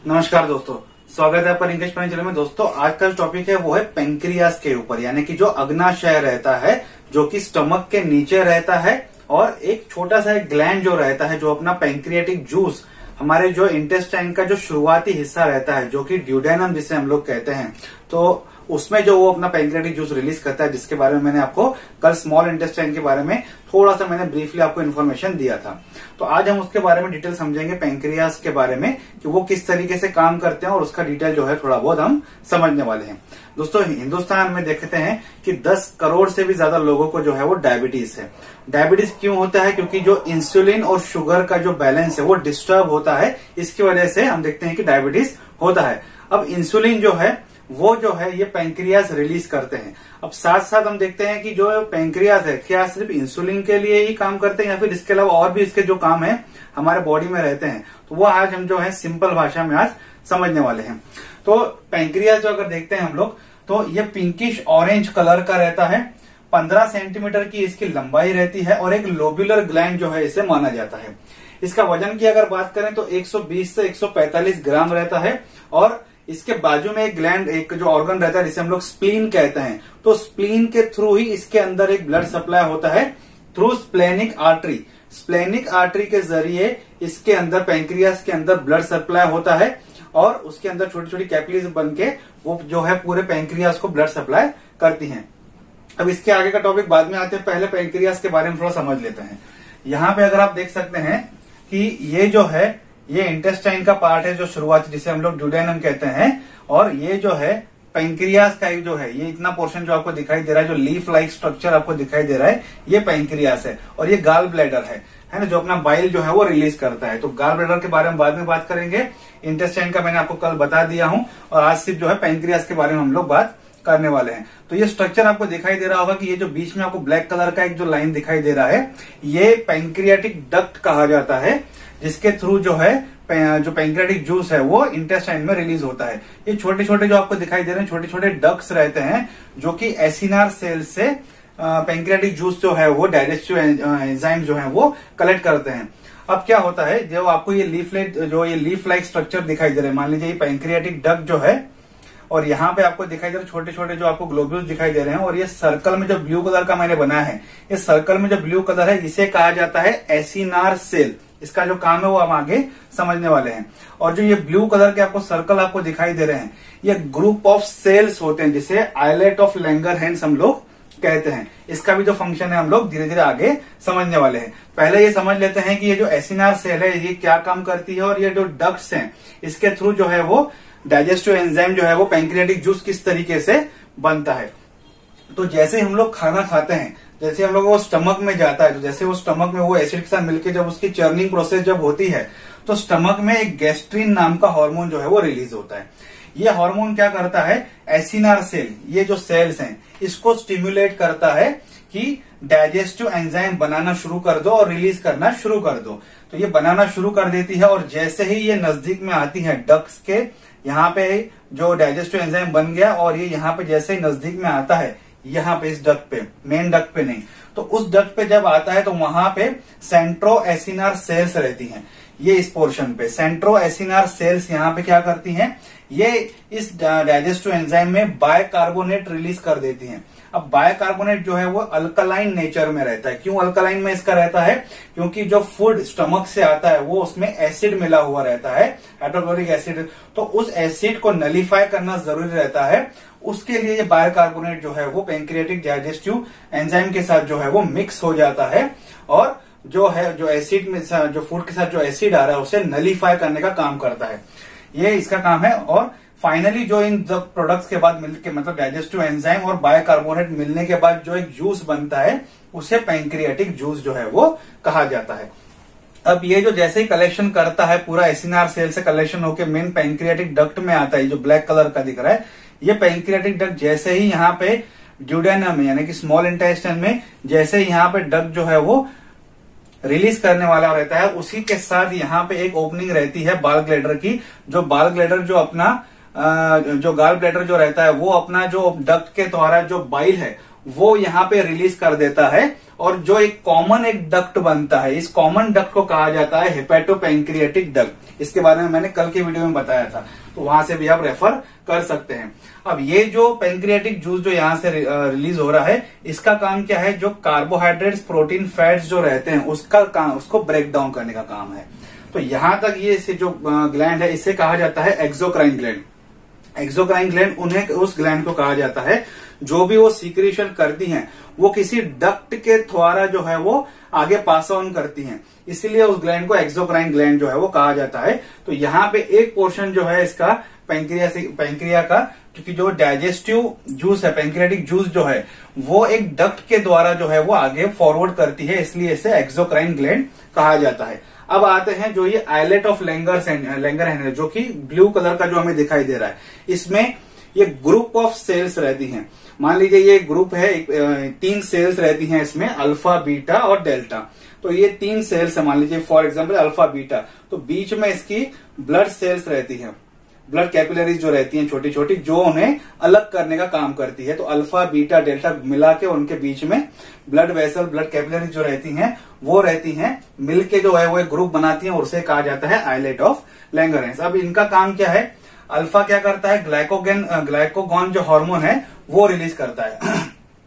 नमस्कार दोस्तों, स्वागत है आपका इंग्लिश पढ़ने चैनल में। दोस्तों आज का जो टॉपिक है वो है पेंक्रियास के ऊपर, यानी कि जो अग्नाशय रहता है जो कि स्टमक के नीचे रहता है, और एक छोटा सा एक ग्लैंड जो रहता है जो अपना पेंक्रियाटिक जूस हमारे जो इंटेस्टाइन का जो शुरुआती हिस्सा रहता है जो कि ड्यूडेनम जिसे हम लोग कहते हैं, तो उसमें जो वो अपना पेंक्रियाटिक जूस रिलीज करता है, जिसके बारे में मैंने आपको कल स्मॉल इंटेस्टाइन के बारे में थोड़ा सा मैंने ब्रीफली आपको इन्फॉर्मेशन दिया था। तो आज हम उसके बारे में डिटेल समझेंगे, पेंक्रियास के बारे में कि वो किस तरीके से काम करते हैं, और उसका डिटेल जो है थोड़ा बहुत हम समझने वाले हैं। दोस्तों हिंदुस्तान में देखते हैं कि 10 करोड़ से भी ज्यादा लोगों को जो है वो डायबिटीज है। डायबिटीज क्यों होता है? क्योंकि जो इंसुलिन और शुगर का जो बैलेंस है वो डिस्टर्ब होता है, इसकी वजह से हम देखते हैं कि डायबिटीज होता है। अब इंसुलिन जो है वो जो है ये पेंक्रियास रिलीज करते हैं। अब साथ साथ हम देखते हैं कि जो पेंक्रियास है क्या सिर्फ इंसुलिन के लिए ही काम करते हैं या फिर इसके अलावा और भी इसके जो काम है हमारे बॉडी में रहते हैं, तो वो आज हम जो है सिंपल भाषा में आज समझने वाले हैं। तो पेंक्रियास जो अगर देखते हैं हम लोग, तो ये पिंकिश ऑरेंज कलर का रहता है, 15 सेंटीमीटर की इसकी लंबाई रहती है, और एक लोब्यूलर ग्लैंड जो है इसे माना जाता है। इसका वजन की अगर बात करें तो 120 से 145 ग्राम रहता है, और इसके बाजू में एक ग्लैंड, एक जो ऑर्गन रहता है जिसे हम लोग स्प्लीन कहते हैं, तो स्प्लीन के थ्रू ही इसके अंदर एक ब्लड सप्लाई होता है through splenic artery. Splenic artery के जरिए इसके अंदर पेंक्रियास के अंदर ब्लड सप्लाई होता है, और उसके अंदर छोटी छोटी कैपिलरीज बन के वो जो है पूरे पेंक्रियास को ब्लड सप्लाई करती हैं। अब इसके आगे का टॉपिक बाद में आते हैं, पहले पेंक्रियास के बारे में थोड़ा समझ लेते हैं। यहाँ पे अगर आप देख सकते हैं कि ये जो है ये इंटेस्टाइन का पार्ट है जो शुरुआत जिसे हम लोग ड्यूडेनम कहते हैं, और ये जो है पेंक्रियास का जो है ये इतना पोर्शन जो आपको दिखाई दे रहा है, जो लीफ लाइक स्ट्रक्चर आपको दिखाई दे रहा है, ये पेंक्रियास है। और ये गाल ब्लैडर है ना, जो अपना बाइल जो है वो रिलीज करता है। तो गाल ब्लैडर के बारे में बाद में बात करेंगे। इंटेस्टाइन का मैंने आपको कल बता दिया हूं, और आज सिर्फ जो है पेंक्रियास के बारे में हम लोग बात करने वाले हैं। तो ये स्ट्रक्चर आपको दिखाई दे रहा होगा कि ये जो बीच में आपको ब्लैक कलर का एक जो लाइन दिखाई दे रहा है, ये पेंक्रियाटिक डक्ट कहा जाता है, जिसके थ्रू जो है जो पेंक्रियाटिक जूस है वो इंटेस्टाइन में रिलीज होता है। ये छोटे छोटे जो आपको दिखाई दे रहे हैं छोटे छोटे डक्ट्स रहते हैं जो कि एसिनार सेल से पेंक्रियाटिक जूस जो है वो डाइजेस्टिव एंजाइम जो है वो कलेक्ट करते हैं। अब क्या होता है, जब आपको ये लीफ लाइक स्ट्रक्चर दिखाई दे रहे हैं, मान लीजिए ये पेंक्रियाटिक डक्ट जो है, और यहाँ पे आपको दिखाई दे रहे छोटे छोटे जो आपको ग्लोब्यूल्स दिखाई दे रहे हैं, और ये सर्कल में जो ब्लू कलर का मैंने बनाया है, ये सर्कल में जो ब्लू कलर है इसे कहा जाता है एसिनार सेल। इसका जो काम है वो हम आगे समझने वाले हैं। और जो ये ब्लू कलर के आपको सर्कल आपको दिखाई दे रहे हैं, ये ग्रुप ऑफ सेल्स होते हैं जिसे आइलेट ऑफ लैंगरहैंस हम लोग कहते हैं। इसका भी जो फंक्शन है हम लोग धीरे धीरे आगे समझने वाले हैं। पहले ये समझ लेते हैं कि ये जो एसिनार सेल है ये क्या काम करती है, और ये जो डक्ट्स हैं इसके थ्रू जो है वो डाइजेस्टिव एंजाइम जो है वो पेंक्रियाटिक जूस किस तरीके से बनता है। तो जैसे हम लोग खाना खाते हैं, जैसे हम लोग वो स्टमक में जाता है, तो जैसे वो स्टमक में वो एसिड के साथ मिलकर जब उसकी चर्निंग प्रोसेस जब होती है, तो स्टमक में एक गैस्ट्रिन नाम का हार्मोन जो है वो रिलीज होता है। ये हार्मोन क्या करता है, एसिनार सेल, ये जो सेल्स हैं इसको स्टिम्युलेट करता है कि डाइजेस्टिव एंजाइम बनाना शुरू कर दो और रिलीज करना शुरू कर दो। तो ये बनाना शुरू कर देती है, और जैसे ही ये नजदीक में आती है डक्ट्स के, यहाँ पे जो डाइजेस्टिव एंजाइम बन गया, और ये यहाँ पे जैसे ही नजदीक में आता है, यहाँ पे इस डक्ट पे, मेन डक्ट पे नहीं, तो उस डक्ट पे जब आता है तो वहां पे सेंट्रो एसिनार सेल्स रहती हैं। ये इस पोर्शन पे सेंट्रो एसिनार सेल्स यहाँ पे क्या करती हैं, ये इस डाइजेस्टिव एंजाइम में बायकार्बोनेट रिलीज कर देती हैं। अब बायकार्बोनेट जो है वो अल्कलाइन नेचर में रहता है। क्यों अल्कलाइन में इसका रहता है? क्योंकि जो फूड स्टमक से आता है वो उसमें एसिड मिला हुआ रहता है, हाइड्रोक्लोरिक एसिड, तो उस एसिड को नलीफाई करना जरूरी रहता है। उसके लिए ये बायकार्बोनेट जो है वो पेंक्रियाटिक डाइजेस्टिव एंजाइम के साथ जो है वो मिक्स हो जाता है, और जो है जो एसिड में जो फूड के साथ जो एसिड आ रहा है उसे नलीफाई करने का काम करता है। ये इसका काम है। और फाइनली जो इन प्रोडक्ट्स के बाद मिलकर, मतलब डाइजेस्टिव एंजाइम और बायकार्बोनेट मिलने के बाद जो एक जूस बनता है उसे पेंक्रियाटिक जूस जो है वो कहा जाता है। अब ये जो जैसे ही कलेक्शन करता है पूरा एसिनार सेल से कलेक्शन होकर मेन पेंक्रियाटिक डक्ट में आता है, जो ब्लैक कलर का दिख रहा है, ये पेंक्रियाटिक डक्ट जैसे ही यहाँ पे ड्यूडेनम में यानी कि स्मॉल इंटेस्टाइन में जैसे ही यहाँ पे डक्ट जो है वो रिलीज करने वाला रहता है, उसी के साथ यहाँ पे एक ओपनिंग रहती है बाल ग्लैडर की। जो बाल ग्लैडर जो अपना जो गाल ब्लैडर जो रहता है वो अपना जो डक्ट के द्वारा जो बाइल है वो यहाँ पे रिलीज कर देता है, और जो एक कॉमन एक डक्ट बनता है, इस कॉमन डक्ट को कहा जाता है हेपेटोपेंक्रियाटिक डक्ट। इसके बारे में मैंने कल के वीडियो में बताया था, तो वहां से भी आप रेफर कर सकते हैं। अब ये जो पैंक्रियाटिक जूस जो यहाँ से रिलीज हो रहा है, इसका काम क्या है, जो कार्बोहाइड्रेट्स, प्रोटीन, फैट्स जो रहते हैं उसका काम, उसको ब्रेक डाउन करने का काम है। तो यहां तक ये जो ग्लैंड है इसे कहा जाता है एक्सोक्राइन ग्लैंड। एक्सोक्राइन ग्लैंड उन्हें उस ग्लैंड को कहा जाता है जो भी वो सीक्रेशन करती हैं वो किसी डक्ट के द्वारा जो है वो आगे पास ऑन करती हैं, इसीलिए उस ग्लैंड को एक्सोक्राइन ग्लैंड जो है वो कहा जाता है। तो यहाँ पे एक पोर्शन जो है इसका पैंक्रिया का, क्योंकि जो डाइजेस्टिव जूस है, पैंक्रियाटिक जूस जो है वो एक डक्ट के द्वारा जो है वो आगे फॉरवर्ड करती है, इसलिए इसे एक्सोक्राइन ग्लैंड कहा जाता है। अब आते हैं जो ये आइलेट ऑफ लैंगरहैंस जो कि ब्लू कलर का जो हमें दिखाई दे रहा है, इसमें ये ग्रुप ऑफ सेल्स रहती हैं। मान लीजिए ये ग्रुप है, 3 सेल्स रहती हैं इसमें, अल्फा, बीटा और डेल्टा। तो ये 3 सेल्स है, मान लीजिए फॉर एग्जांपल अल्फा, बीटा, तो बीच में इसकी ब्लड सेल्स रहती हैं, ब्लड कैपिलरीज जो रहती हैं छोटी छोटी, जो उन्हें अलग करने का काम करती है। तो अल्फा, बीटा, डेल्टा मिला के उनके बीच में ब्लड वेसल, ब्लड कैपिलरीज जो रहती हैं वो रहती हैं, मिलके जो है वो एक ग्रुप बनाती हैं और उसे कहा जाता है आइलेट ऑफ लैंगरहैंस। अब इनका काम क्या है, अल्फा क्या करता है, ग्लाइकोगॉन जो हार्मोन है वो रिलीज करता है।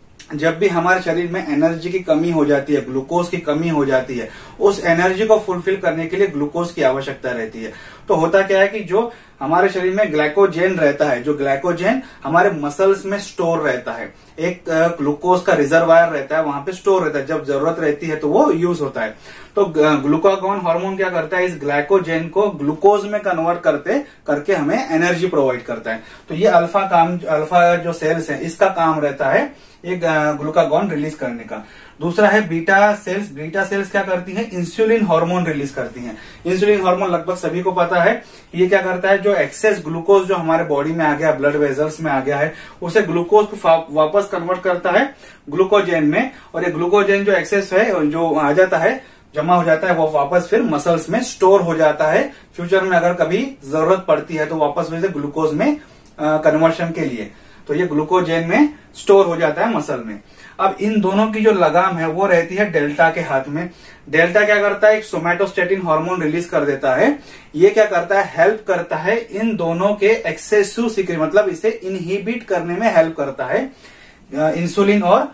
जब भी हमारे शरीर में एनर्जी की कमी हो जाती है, ग्लूकोज की कमी हो जाती है, उस एनर्जी को फुलफिल करने के लिए ग्लूकोज की आवश्यकता रहती है। तो होता क्या है कि जो हमारे शरीर में ग्लाइकोजेन रहता है, जो ग्लाइकोजेन हमारे मसल्स में स्टोर रहता है, एक ग्लूकोज का रिजर्वायर रहता है, वहां पे स्टोर रहता है, जब जरूरत रहती है तो वो यूज होता है। तो ग्लूकागॉन हार्मोन क्या करता है, इस ग्लाइकोजेन को ग्लूकोज में कन्वर्ट करके हमें एनर्जी प्रोवाइड करता है। तो ये अल्फा जो सेल्स है इसका काम रहता है एक ग्लूकागॉन रिलीज करने का। दूसरा है बीटा सेल्स। बीटा सेल्स क्या करती हैं, इंसुलिन हार्मोन रिलीज करती हैं। इंसुलिन हार्मोन लगभग सभी को पता है, ये क्या करता है, जो एक्सेस ग्लूकोज जो हमारे बॉडी में आ गया, ब्लड वेजल्स में आ गया है, उसे ग्लूकोज को वापस कन्वर्ट करता है ग्लूकोजेन में, और ये ग्लूकोजेन जो एक्सेस है जो आ जाता है, जमा हो जाता है, वो वापस फिर मसल्स में स्टोर हो जाता है। फ्यूचर में अगर कभी जरूरत पड़ती है तो वापस वैसे ग्लूकोज में कन्वर्शन के लिए, तो ये ग्लूकोजेन में स्टोर हो जाता है मसल में। अब इन दोनों की जो लगाम है वो रहती है डेल्टा के हाथ में। डेल्टा क्या करता है, एक सोमैटोस्टेटिन हार्मोन रिलीज कर देता है। ये क्या करता है, हेल्प करता है इन दोनों के एक्सेसिव सीक्रेशन, मतलब इसे इनहिबिट करने में हेल्प करता है। इंसुलिन और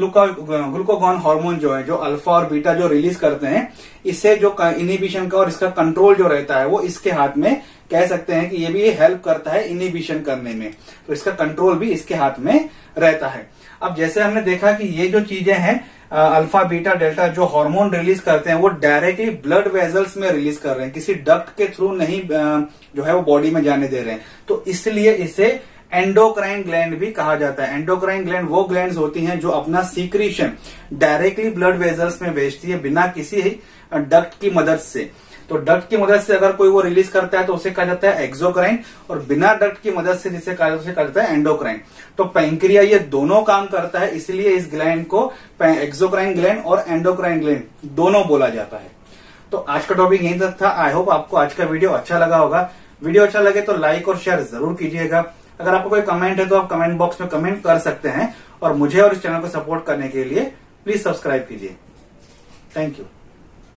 ग्लूकागॉन हार्मोन जो है, जो अल्फा और बीटा जो रिलीज करते हैं, इससे जो इनहिबिशन का और इसका कंट्रोल जो रहता है वो इसके हाथ में, कह सकते हैं कि ये भी हेल्प करता है इनहिबिशन करने में, तो इसका कंट्रोल भी इसके हाथ में रहता है। अब जैसे हमने देखा कि ये जो चीजें हैं, अल्फा, बीटा, डेल्टा जो हार्मोन रिलीज करते हैं वो डायरेक्टली ब्लड वेजल्स में रिलीज कर रहे हैं, किसी डक्ट के थ्रू नहीं जो है वो बॉडी में जाने दे रहे हैं। तो इसलिए इसे एंडोक्राइन ग्लैंड भी कहा जाता है। एंडोक्राइन ग्लैंड वो ग्लैंड्स होती हैं जो अपना सीक्रेशन डायरेक्टली ब्लड वेजल्स में भेजती है, बिना किसी डक्ट की मदद से। तो डक्ट की मदद से अगर कोई वो रिलीज करता है तो उसे कहा जाता है एक्सोक्राइन, और बिना डक्ट की मदद से जिसे कहा जाता है एंडोक्राइन। तो पैंक्रिया ये दोनों काम करता है, इसलिए इस ग्लैंड को एक्सोक्राइन ग्लैंड और एंडोक्राइन ग्लैंड दोनों बोला जाता है। तो आज का टॉपिक यहीं तक था। आई होप आपको आज का वीडियो अच्छा लगा होगा। वीडियो अच्छा लगे तो लाइक और शेयर जरूर कीजिएगा। अगर आपको कोई कमेंट है तो आप कमेंट बॉक्स में कमेंट कर सकते हैं, और मुझे और इस चैनल को सपोर्ट करने के लिए प्लीज सब्सक्राइब कीजिए। Thank you.